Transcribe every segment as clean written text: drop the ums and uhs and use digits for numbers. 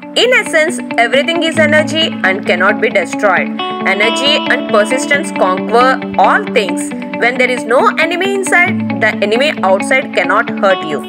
In essence, everything is energy and cannot be destroyed. Energy and persistence conquer all things. When there is no enemy inside, the enemy outside cannot hurt you.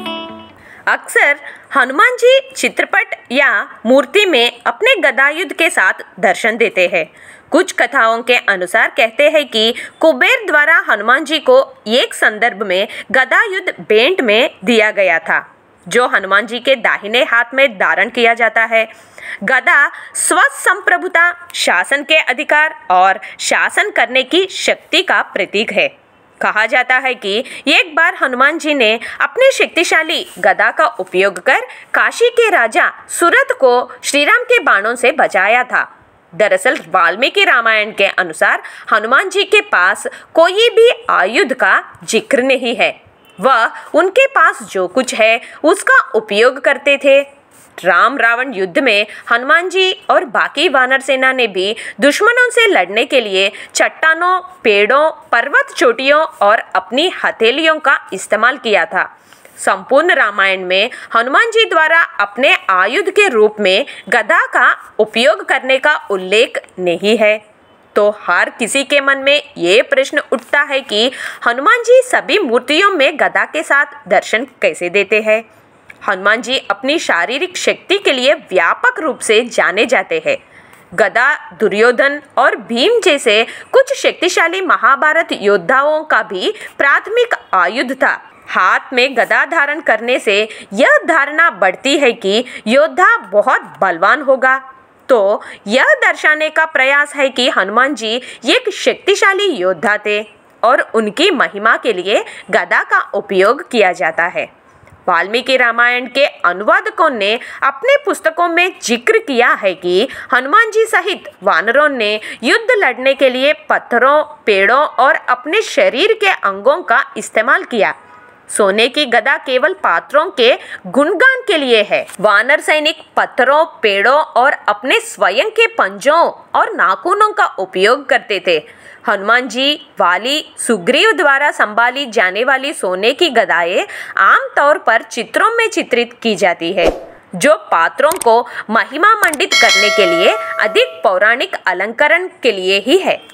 अक्सर हनुमान जी चित्रपट या मूर्ति में अपने गदा युद्ध के साथ दर्शन देते हैं। कुछ कथाओं के अनुसार कहते हैं कि कुबेर द्वारा हनुमान जी को एक संदर्भ में गदा युद्ध भेंट में दिया गया था, जो हनुमान जी के दाहिने हाथ में धारण किया जाता है। गदा स्वसंप्रभुता, शासन के अधिकार और शासन करने की शक्ति का प्रतीक है। कहा जाता है कि एक बार हनुमान जी ने अपनी शक्तिशाली गदा का उपयोग कर काशी के राजा सुरथ को श्रीराम के बाणों से बचाया था। दरअसल वाल्मीकि रामायण के अनुसार हनुमान जी के पास कोई भी आयुध का जिक्र नहीं है। वह उनके पास जो कुछ है उसका उपयोग करते थे। राम रावण युद्ध में हनुमान जी और बाकी वानर सेना ने भी दुश्मनों से लड़ने के लिए चट्टानों, पेड़ों, पर्वत चोटियों और अपनी हथेलियों का इस्तेमाल किया था। संपूर्ण रामायण में हनुमान जी द्वारा अपने आयुध के रूप में गदा का उपयोग करने का उल्लेख नहीं है। तो हर किसी के मन में ये प्रश्न उठता है कि हनुमान जी सभी मूर्तियों में गदा के साथ दर्शन कैसे देते हैं। हनुमान जी अपनी शारीरिक शक्ति के लिए व्यापक रूप से जाने जाते हैं। गदा दुर्योधन और भीम जैसे कुछ शक्तिशाली महाभारत योद्धाओं का भी प्राथमिक आयुध था। हाथ में गदा धारण करने से यह धारणा बढ़ती है कि योद्धा बहुत बलवान होगा। तो यह दर्शाने का प्रयास है कि हनुमान जी एक शक्तिशाली योद्धा थे और उनकी महिमा के लिए गदा का उपयोग किया जाता है। वाल्मीकि रामायण के अनुवादकों ने अपने पुस्तकों में जिक्र किया है कि हनुमान जी सहित वानरों ने युद्ध लड़ने के लिए पत्थरों, पेड़ों और अपने शरीर के अंगों का इस्तेमाल किया। सोने की गदा केवल पात्रों के गुणगान के लिए है। वानर सैनिक पत्थरों, पेड़ों और अपने स्वयं के पंजों और नाखूनों का उपयोग करते थे। हनुमान जी, वाली, सुग्रीव द्वारा संभाली जाने वाली सोने की गदाएं आमतौर पर चित्रों में चित्रित की जाती है, जो पात्रों को महिमा मंडित करने के लिए अधिक पौराणिक अलंकरण के लिए ही है।